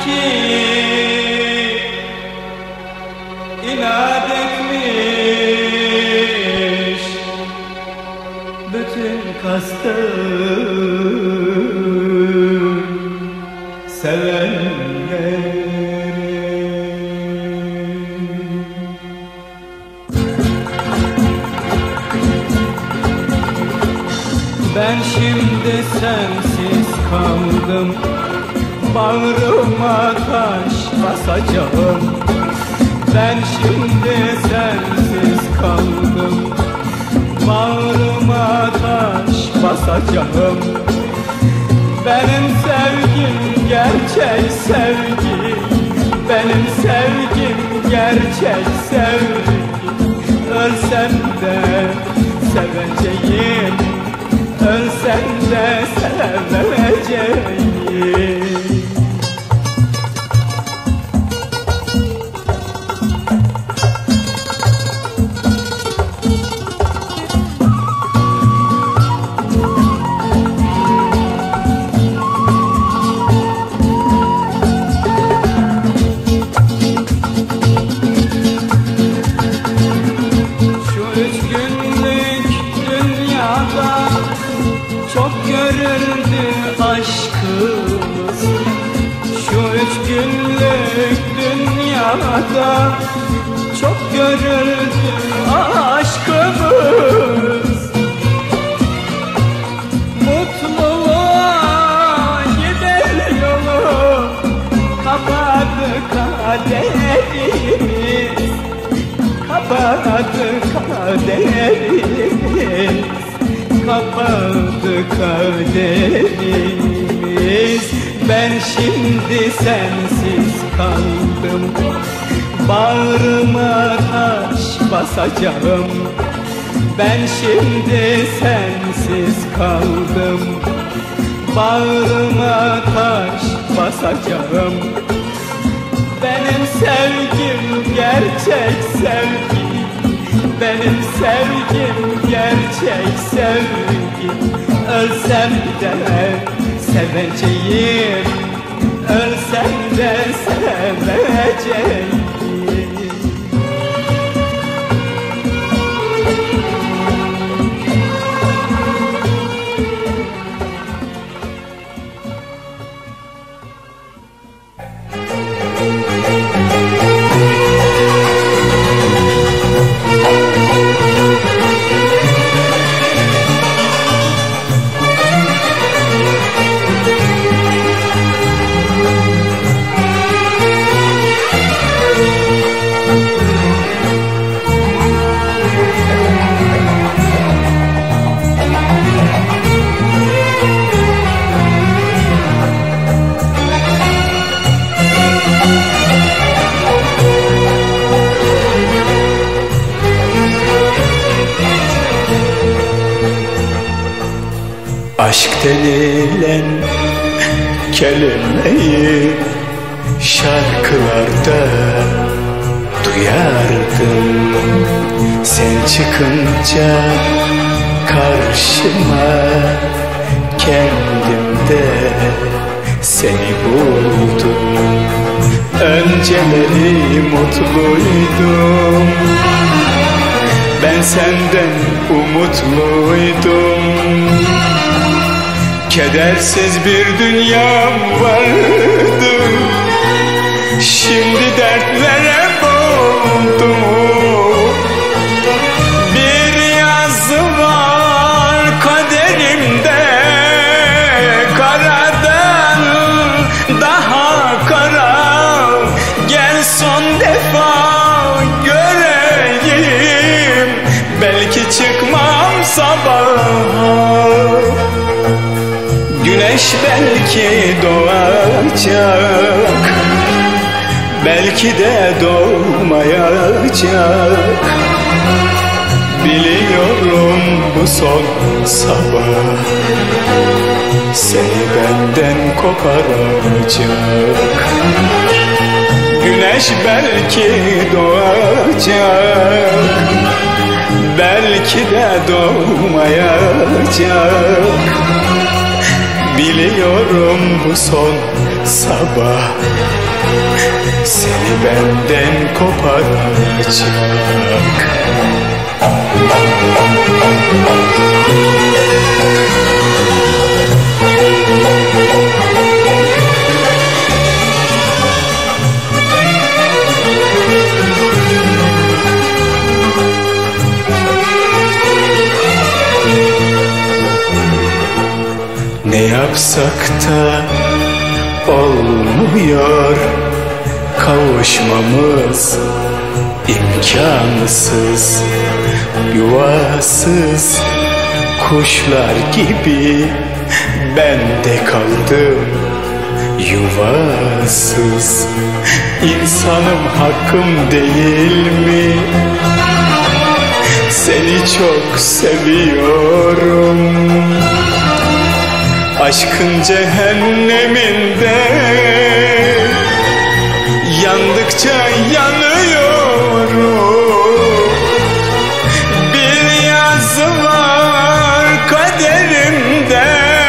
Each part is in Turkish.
ki inat etmiş bütün kastım sevenler. Ben şimdi sensiz kaldım, bağrıma taş basacağım. Ben şimdi sensiz kaldım, bağrıma taş basacağım. Benim sevgim gerçek sevgi, benim sevgim gerçek sevgi. Ölsem de seveceğim, ölsem de seveceğim. Şu 3 günlük dünyada çok görüldü aşkımız. Şu 3 günlük dünyada çok görüldü aşkımız. Mutluluğa gider yolu kapadı kaderimiz, kapadı kaderimiz, kapadı kaderimiz. Ben şimdi sensiz kaldım, bağrıma taş basacağım. Ben şimdi sensiz kaldım, bağrıma taş basacağım. Benim sevgim gerçek sevgi, benim sevgim gerçek sevgi. Ölsem de seveceğim, ölsem de seveceğim. Aşk denilen kelimeyi şarkılarda duyardım. Sen çıkınca karşıma kendimde seni buldum. Önceleri mutluydum, ben senden umutluydum. Kedersiz bir dünyam vardı, şimdi dertlere boğuldum. Bir yazı var kaderimde, karadan daha kara. Gel son defa göreyim, belki çıkmam sabaha. Güneş belki doğacak, belki de doğmayacak. Biliyorum bu son sabah seni benden koparacak. Güneş belki doğacak, belki de doğmayacak. Biliyorum bu son sabah seni benden koparacak. Ne yapsak da olmuyor, kavuşmamız imkansız. Yuvasız kuşlar gibi ben de kaldım yuvasız. İnsanım, hakkım değil mi? Seni çok seviyorum. Aşkın cehenneminde yandıkça yanıyorum. Bir yazı var kaderimde,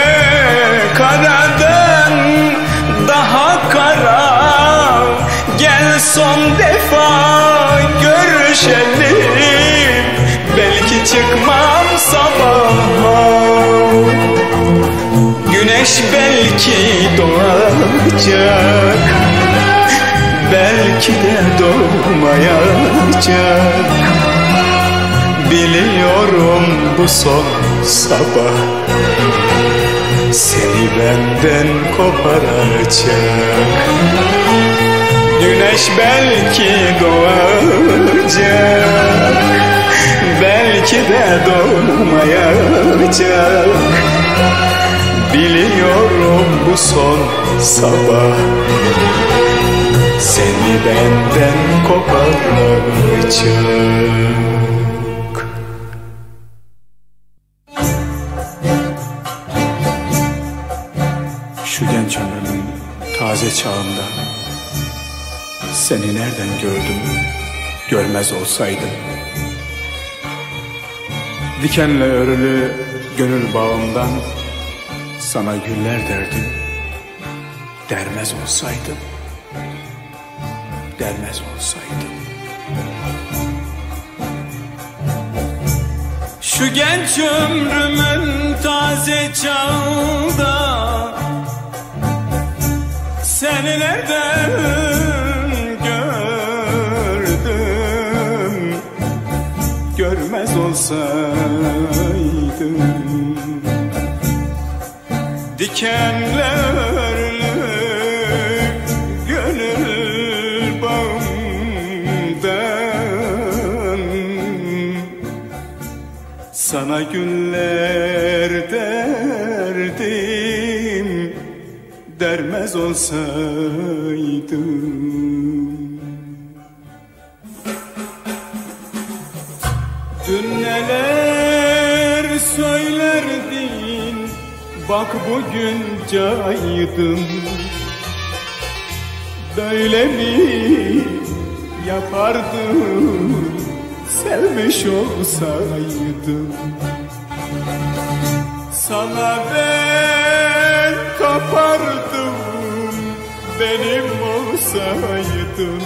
karadan daha kara. Gel son defa görüşelim, belki çıkmam sabaha. Güneş belki doğacak, belki de doğmayacak. Biliyorum bu son sabah seni benden koparacak. Güneş belki doğacak, belki de doğmayacak. Biliyorum bu son sabah seni benden koparacak. Şu genç ömrümün taze çağında seni nereden gördüm, görmez olsaydım. Dikenle örülü gönül bağımdan sana güller derdim, dermez olsaydım, dermez olsaydım. Şu genç ömrümün taze çağında seni nereden gördüm, görmez olsaydım. Dikenlerle gönül bağımdan sana güller derdim, dermez olsaydım. Dün neler söylerdin, bak bugün caydım. Böyle mi yapardım, sevmiş olsaydım. Sana ben kapardım, benim olsaydım.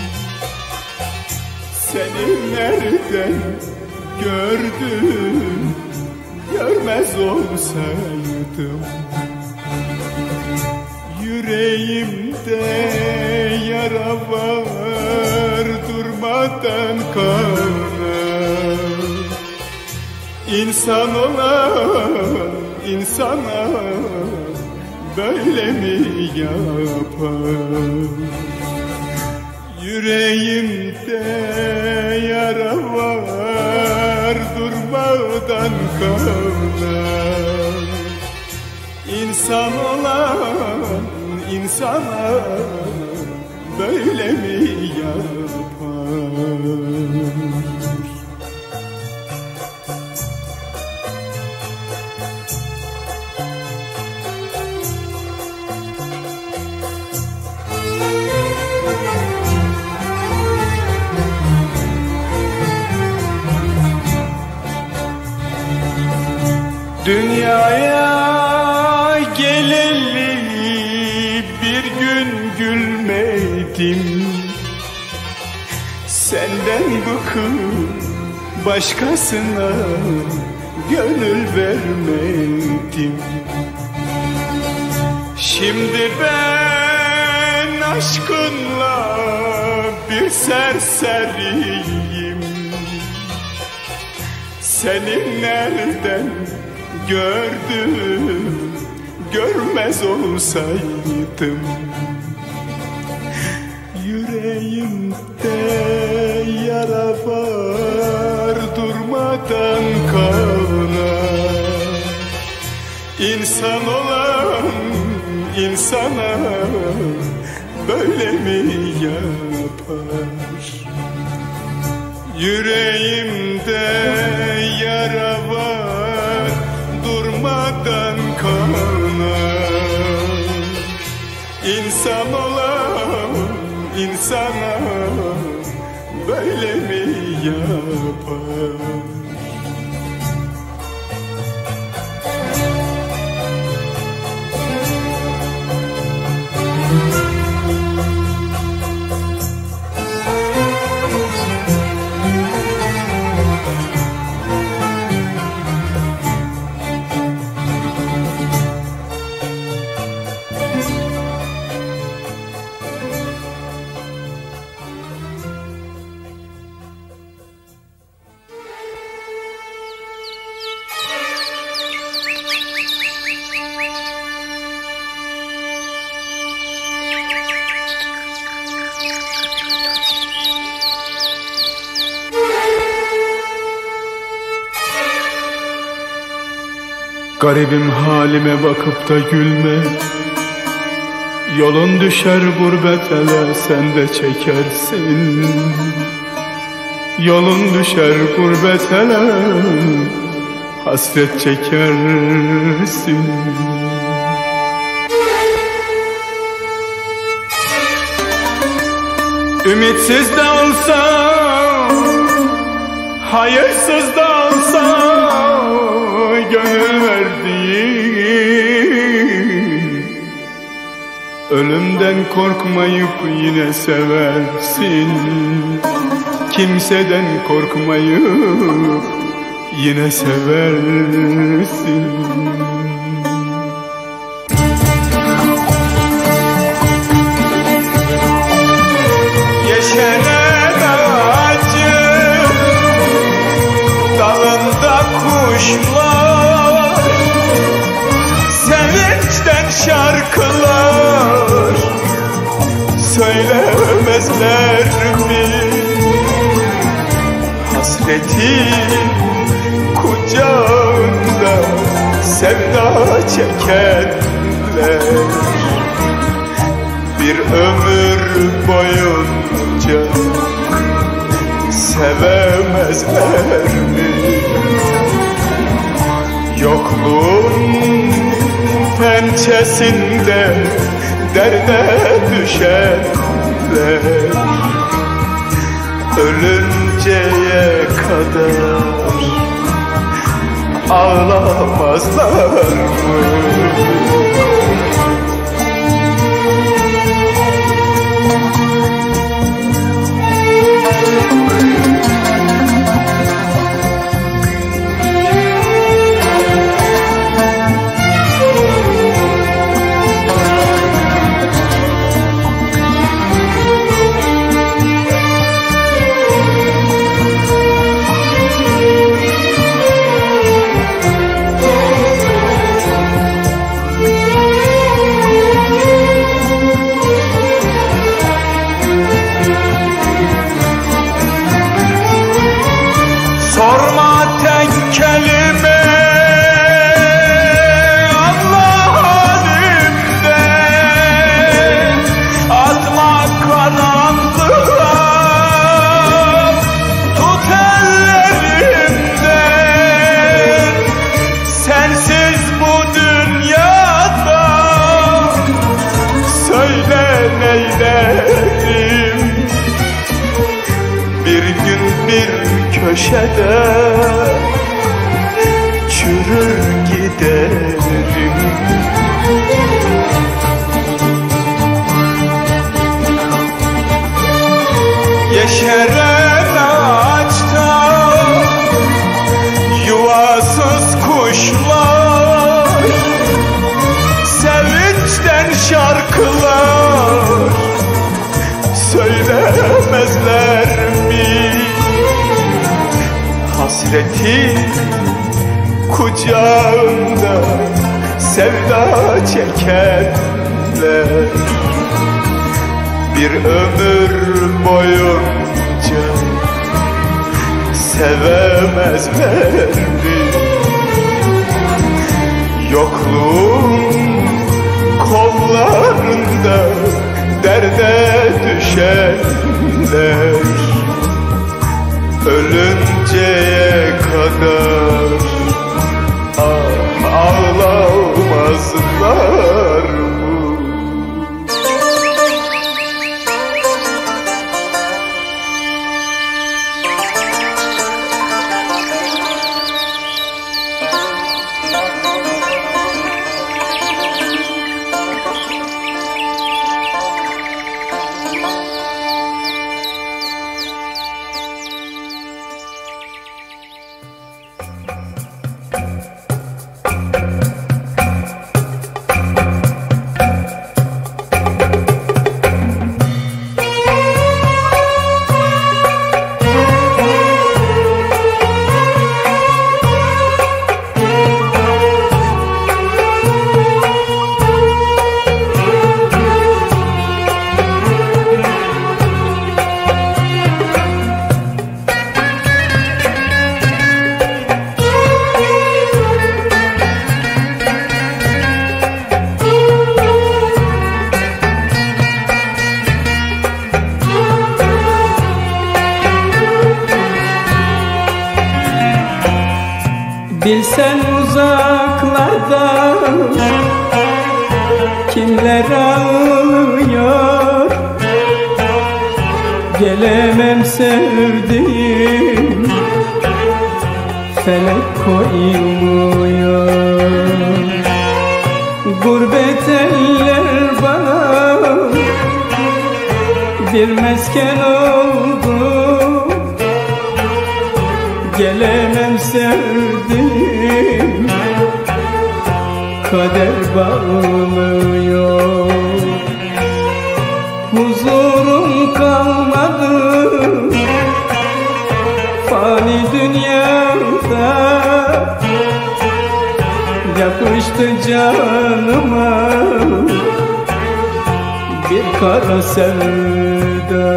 Seni nereden gördüm, görmez olsaydım. Yüreğimde yara var, durmadan kanar. İnsan olan insana böyle mi yapar? Yüreğimde yara var, durmadan kanar. İnsan olan insana böyle mi yapar? Dünyaya geleli bir vermedim. Senden bıkıp başkasına gönül vermedim. Şimdi ben aşkınla bir serseriyim. Seni nereden gördüm, görmez olsaydım. Yüreğimde yara var, durmadan kanar. İnsan olan insana böyle mi yapar? Yüreğimde yara var, durmadan kanar. İnsan olan insana böyle mi yapar? Garibim halime bakıp da gülme. Yolun düşer gurbet ele, sen de çekersin. Yolun düşer gurbet ele, hasret çekersin. Ümitsiz de olsa, hayırsız da olsa, gönül verdiğin, ölümden korkmayıp yine seversin. Kimseden korkmayıp yine seversin. Yeşeren ağacı dalında kuşlar, sevinçten şarkılar söylemezler mi? Hasretin kucağında sevda çekenler bir ömür boyunca sevemezler mi? Yokluğun pençesinde derde düşenler ölünceye kadar ağlamazlar mı? Sorma tek kelime Allah halimden, atma karanlığa, tut ellerimden. Sensiz bu dünyada söyle neylerim? Bir gün bir köşede çürür giderim. yeşeren ağaçta yuvasız kuşlar, sevinçten şarkılar söylemezler mi? Hasretin kucağında sevda çekenler bir ömür boyunca sevemezler mi? Yokluğun kollarında derde düşenler ölünceye kadar ağlamazlar mı? Bilsen uzaklarda kimler ağlıyor, gelemem sevdiğim felek koymuyor. Gurbet eller bana bir mesken oldu, gelemem sevdiğim kader bağlıyor. Huzurum kalmadı fani dünyada, yapıştı canıma bir kara sevda.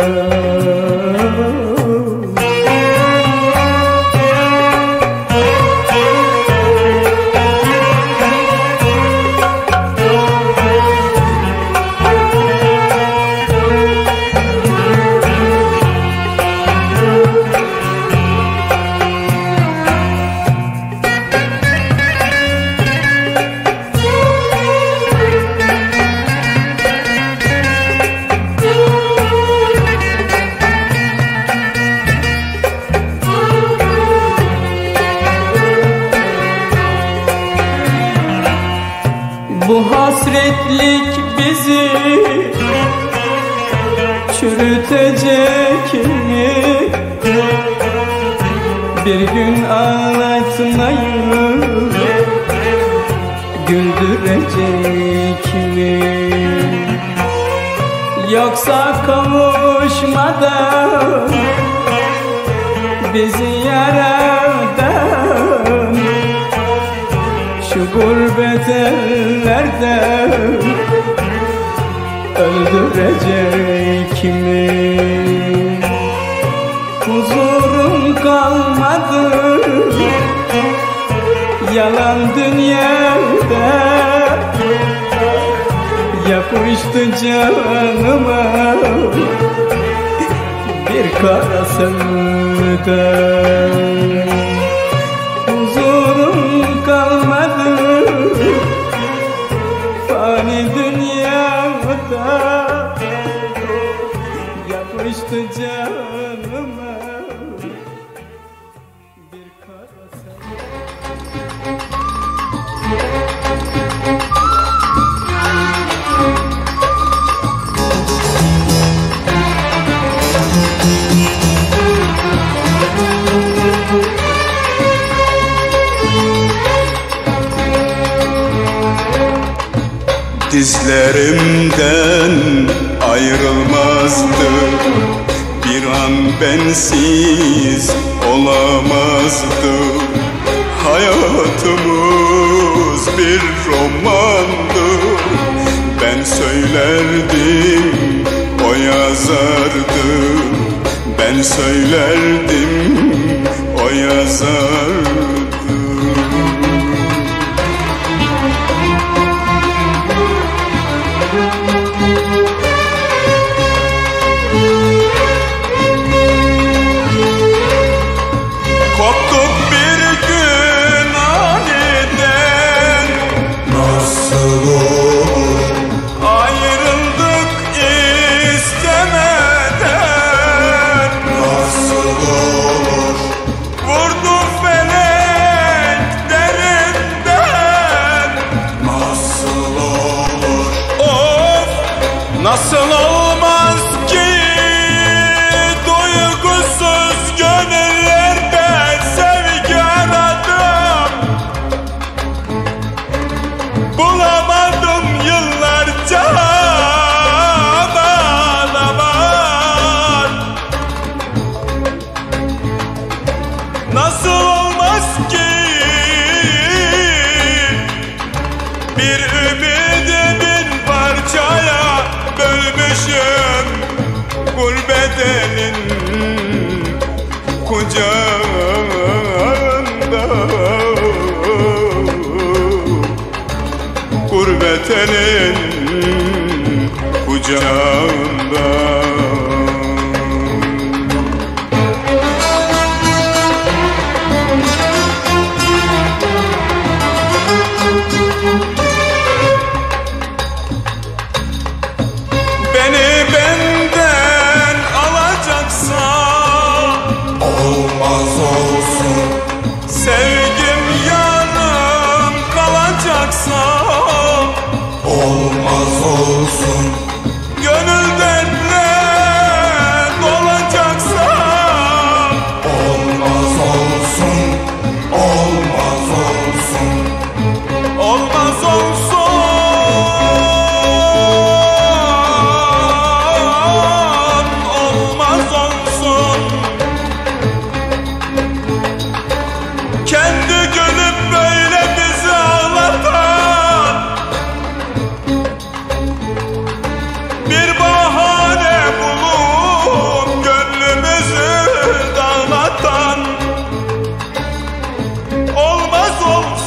Bu hasretlik bizi çürütecek mi? Bir gün ağlatmayı güldürecek mi? Yoksa kavuşmadan bizi yaradan şu gurbet ellerde öldürecek mi? Huzurum kalmadı yalan dünyada, yapıştı canıma bir kara sevda. Huzurum kalmadı fani dünyada, yapıştı canıma bir kara sevda. Hislerimden ayrılmazdı, bir an bensiz olamazdı. Hayatımız bir romandı, ben söylerdim, o yazardı. Ben söylerdim, o yazardı. Koptuk bir gün aniden, nasıl olur? ayrıldık istemeden. Nasıl olur? Vurdu felek derinden. Nasıl olur? Of, nasıl olmaz ki duygusuz gönüllerde sevgi aradım. Bulamadım yıllarca, aman aman. Nasıl olmaz ki bir ümidi bin parçaya bölmüşüm, gurbet elin kucağında, gurbet elin kucağında. Beni benden alacaksa Olmaz olsun. sevgim yarım kalacaksa, Olmaz olsun. gönül dertle dolacaksa, Olmaz olsun. Olmaz olsun. olmaz olsun. Olmaz olsun. Kendi gönlüm böyle bizi ağlatan, bir bahane bulup gönlümüzü dağlatan. Olmaz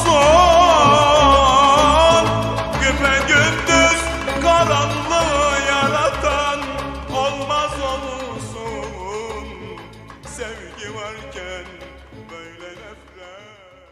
olsun, güpegündüz karanlığı yaratan. Olmaz olsun, sevgi varken böyle nefret.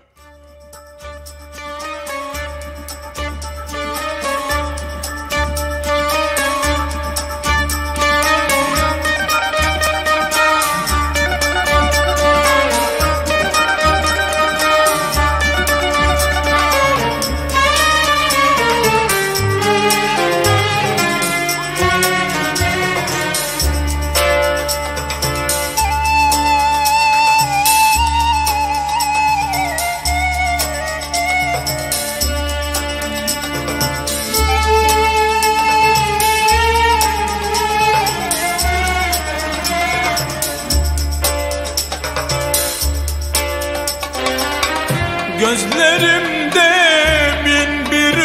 Gözlerimde bin bir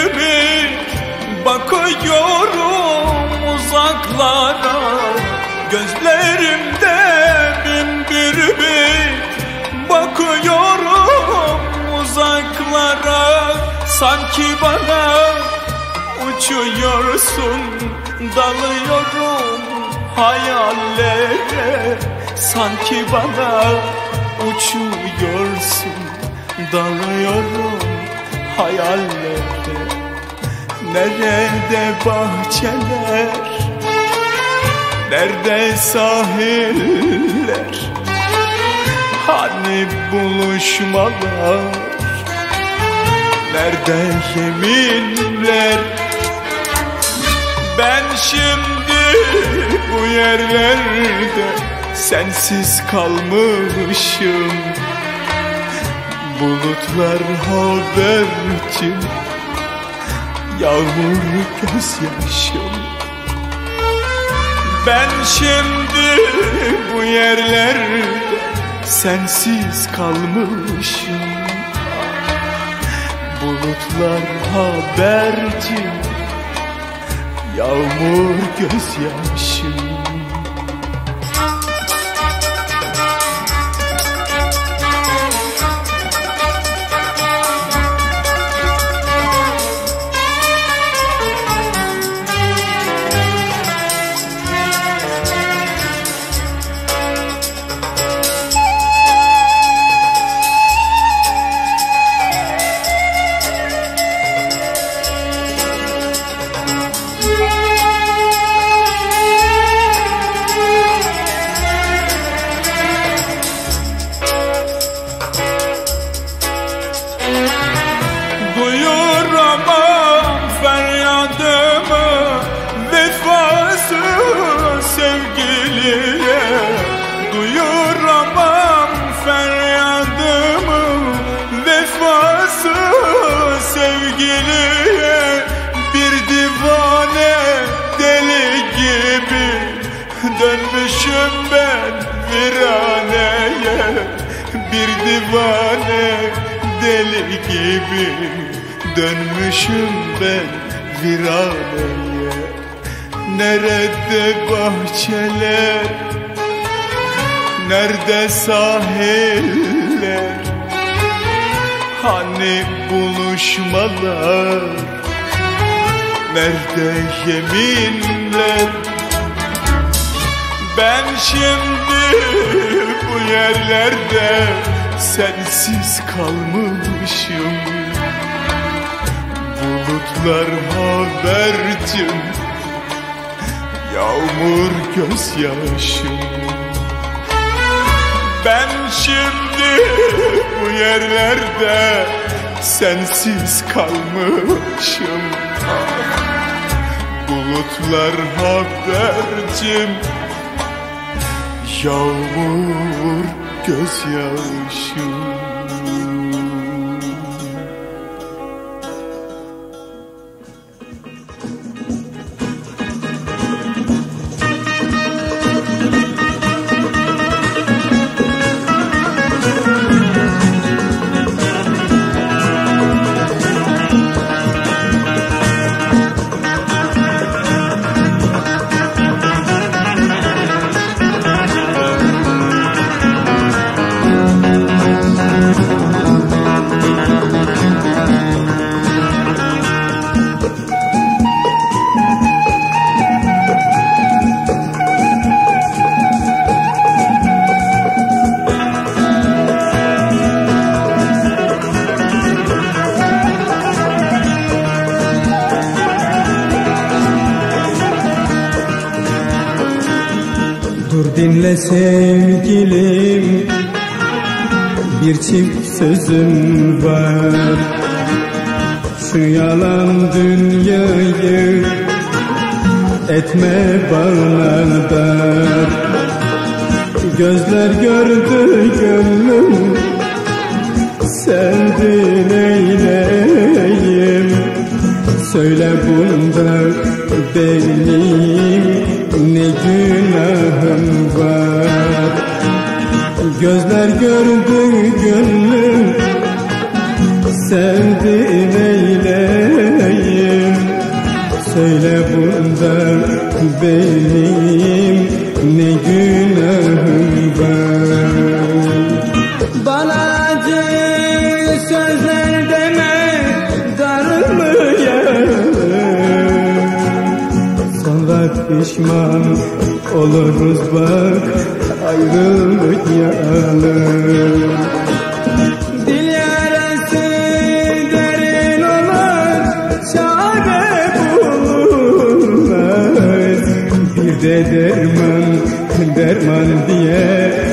bakıyorum uzaklara. Gözlerimde bin bir bakıyorum uzaklara. Sanki bana uçuyorsun, dalıyorum hayallere. Sanki bana uçuyorsun, dalıyorum hayallere. Nerede bahçeler, nerede sahiller, hani buluşmalar, nerede yeminler? Ben şimdi bu yerlerde sensiz kalmışım. Bulutlar habercim, yağmur gözyaşım. Ben şimdi bu yerlerde sensiz kalmışım. Bulutlar haberci, yağmur gözyaşım. Duyuramam feryadımı vefasız sevgiliye. Duyuramam feryadımı vefasız sevgiliye. Bir divane deli gibi dönmüşüm ben viraneye. Bir divane deli gibi dönmüşüm ben viraneye. Nerede bahçeler, nerede sahiller, hani buluşmalar, nerede yeminler? Ben şimdi bu yerlerde sensiz kalmışım. Bulutlar habercim, yağmur gözyaşım. Ben şimdi bu yerlerde sensiz kalmışım. Bulutlar habercim, yağmur gözyaşım. Dur dinle sevgilim, bir çift sözüm var. Şu yalan dünyayı etme bağlardar. Gözler gördü gönlüm, sevdi neyleyim? Söyle bunda benim ne günahım var? Gözler gördü gönlüm, sevdi neyleyim? Söyle bunda benim ne günahım var? Bana acı sözler deme, darılmayalım. Sonra pişman oluruz bak, ayrılmayalım. Dil yarası derin olur, çare bulunmaz. Bir de derman diye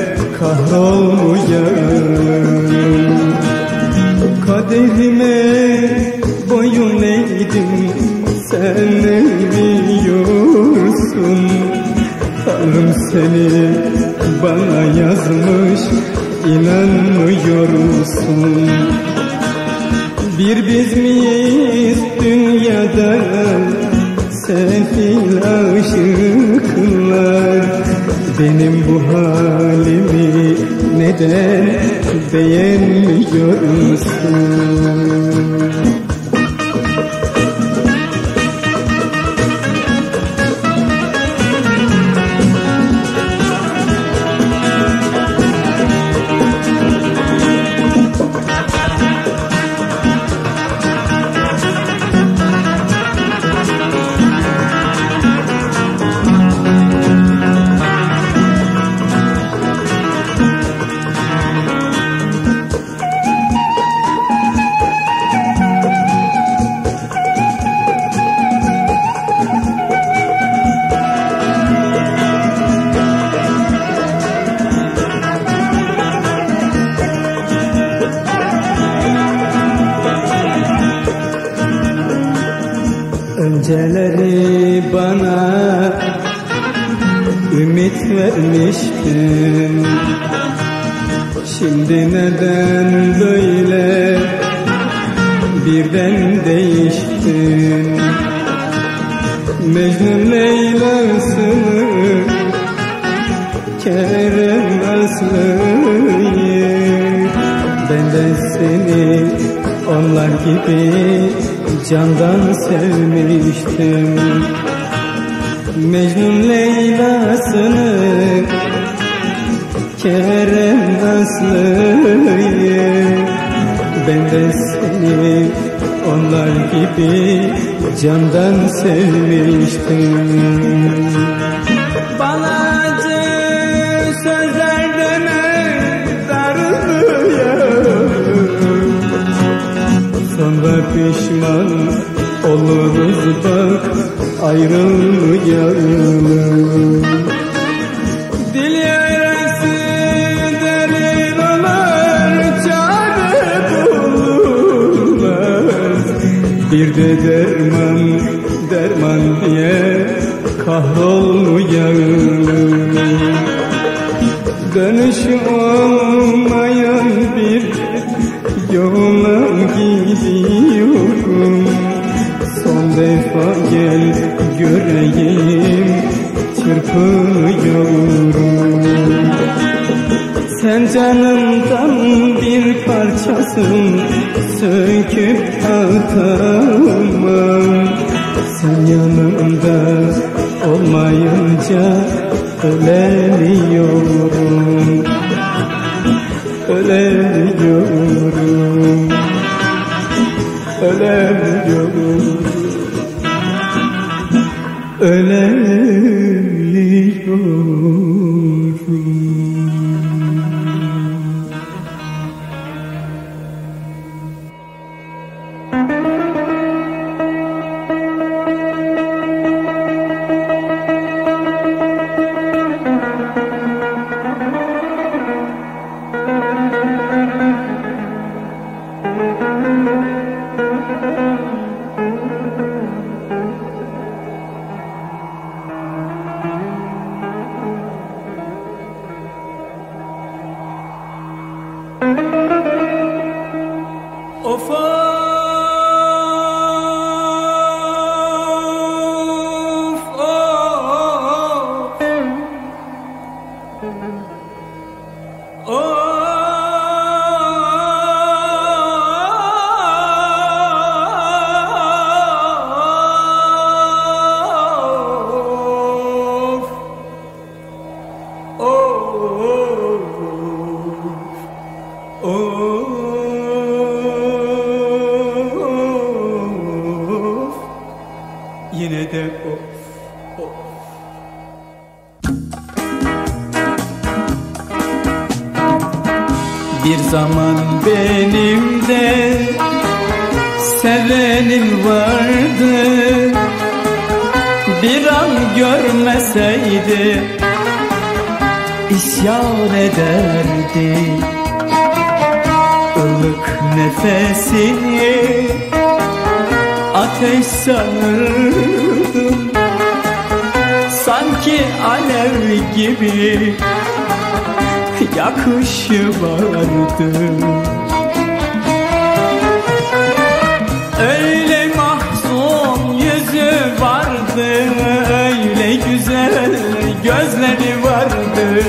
kahrolmayalım. Kaderime boyun eğdim, sen biliyorsun. Tanrım seni bana yazmış, inanmıyor musun? Bir biz miyiz dünyada sefil aşıklar? Benim bu halimi neden beğenmiyorsun? Önceleri bana ümit vermiştin, şimdi neden böyle birden değiştin? Mecnun Leyla'sını, Kerem Aslı'yı, ben de seni onlar gibi candan sevmiştim. Mecnun Leyla'sını, Kerem Aslı'yı, ben de seni onlar gibi candan sevmiştim. Bana acı sözler deme, darılıyorum. Sonra pişman oluruz bak ayrılmayalım. Dil yarası derin olur, çare bulunmaz. Bir de derman diye kahrolmayalım. Dönüşü olmayan bir yola gidiyorum. Son defa gel göreyim, çırpınıyorum. Sen canımdan bir parçasın, söküp atamam. Sen yanımda olmayınca ölemiyorum. Ölemiyorum, ölemiyorum, ölemiyorum. Of of yine de of. Bir zaman benim de sevenim vardı, bir an görmeseydi isyan ederdi. Ilık nefesini ateş sanırdım, sanki alev gibi yakışı vardı. sözleri vardı.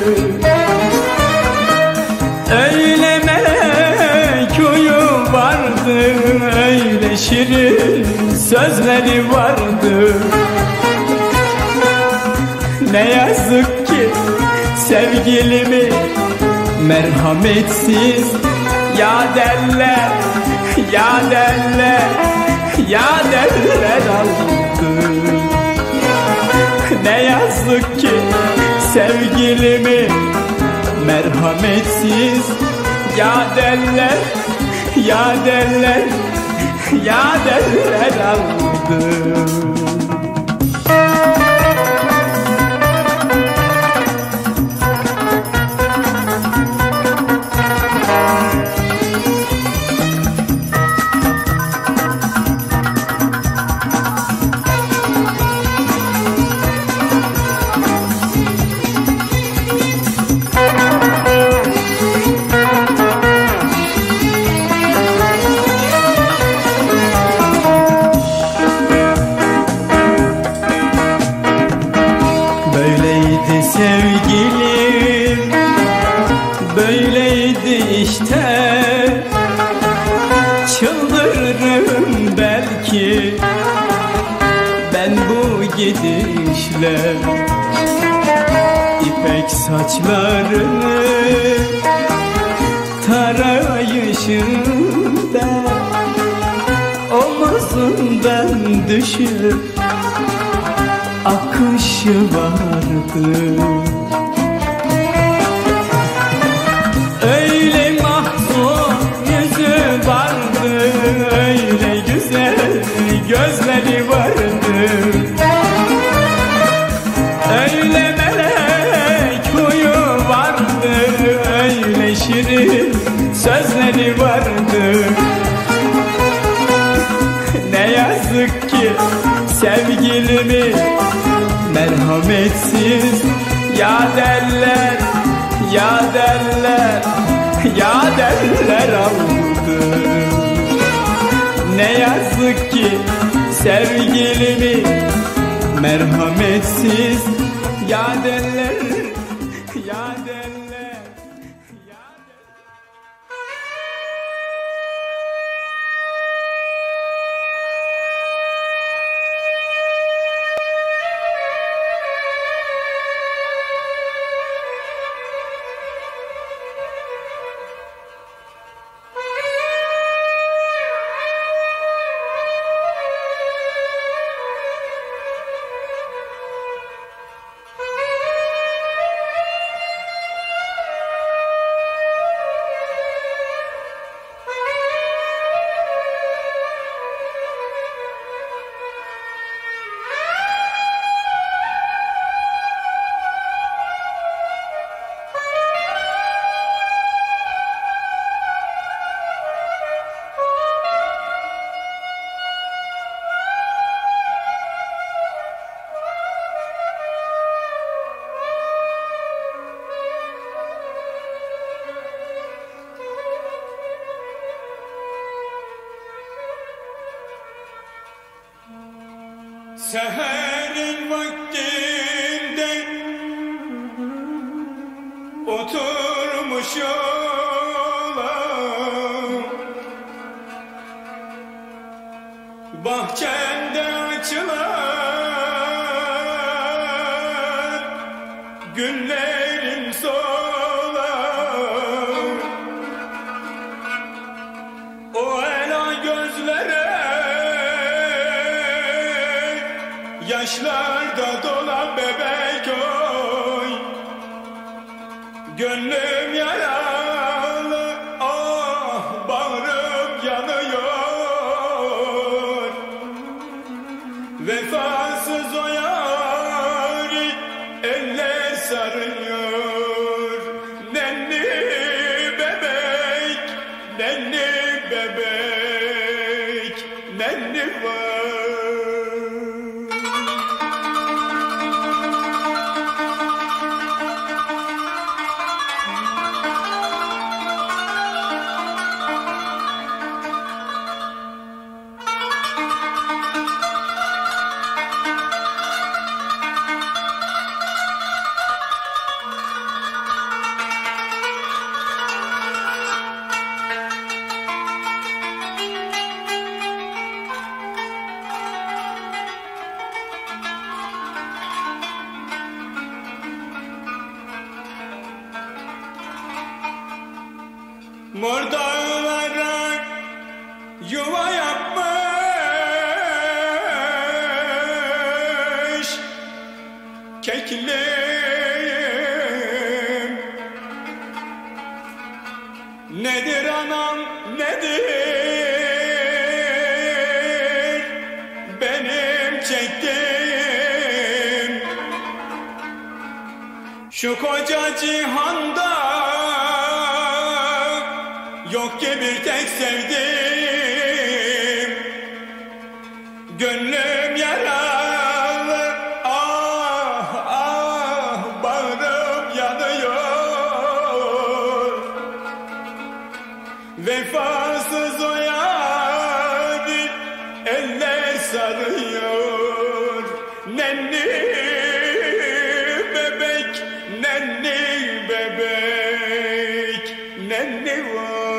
Öyle melek huyu vardı, öyle şirin sözleri vardı. Ne yazık ki sevgilimi merhametsiz ya derler, ya derler, ya derler aldı. Ne yazık ki sevgilimi merhametsiz ya derler, ya derler, ya derler aldı. Böyleydi sevgilim, böyleydi işte. Çıldırırım belki ben bu gidişle. İpek saçlarını tarayışında omuzundan düşüp akışı vardı. Öyle mahzun yüzü vardı, öyle güzel gözleri vardı. Öyle melek huyu vardı, öyle şirin sözleri vardı. Ne yazık ki sevgilimi merhametsiz ya derler, ya derler, ya derler aldı. Ne yazık ki sevgilimi merhametsiz ya derler, ya derler, ya derler. Seherin vaktinde oturmuş olam, bahçende açılan günlerim solar. O ela gözlere yaşlarda dolan bebek oy, gönlüm yaralı, ah bağrım yanıyor. Vefasız o yâri eller sarıyor. Nenni bebek, nenni bebek, nenni var. Mor dağlara yuva yapmış keklim. Nedir anam nedir benim çektiğim? Şu koca cihanda yok ki bir tek sevdiğim. Gönlüm yaralı, ah ah, bağrım yanıyor. Vefasız o yâri eller sarıyor. Nenni bebek, nenni bebek, nenni var.